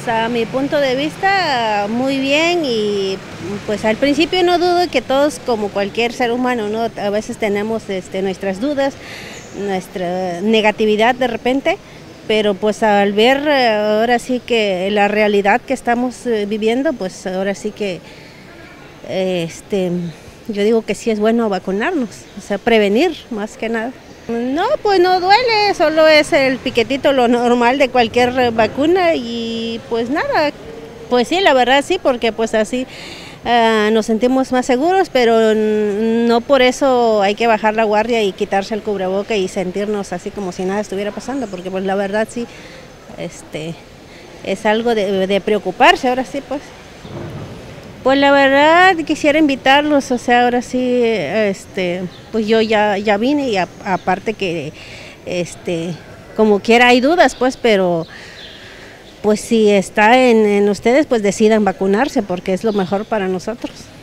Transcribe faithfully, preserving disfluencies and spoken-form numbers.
A mi punto de vista, muy bien, y pues al principio no dudo que todos, como cualquier ser humano, ¿no? A veces tenemos este, nuestras dudas, nuestra negatividad de repente, pero pues al ver ahora sí que la realidad que estamos viviendo, pues ahora sí que este, yo digo que sí es bueno vacunarnos, o sea, prevenir más que nada. No, pues no duele, solo es el piquetito, lo normal de cualquier vacuna, y pues nada, pues sí, la verdad sí, porque pues así uh, nos sentimos más seguros, pero no por eso hay que bajar la guardia y quitarse el cubreboca y sentirnos así como si nada estuviera pasando, porque pues la verdad sí, este, es algo de, de preocuparse, ahora sí pues. Pues la verdad quisiera invitarlos, o sea, ahora sí, este, pues yo ya, ya vine, y a, aparte que, este, como quiera hay dudas, pues, pero pues si está en, en ustedes, pues decidan vacunarse, porque es lo mejor para nosotros.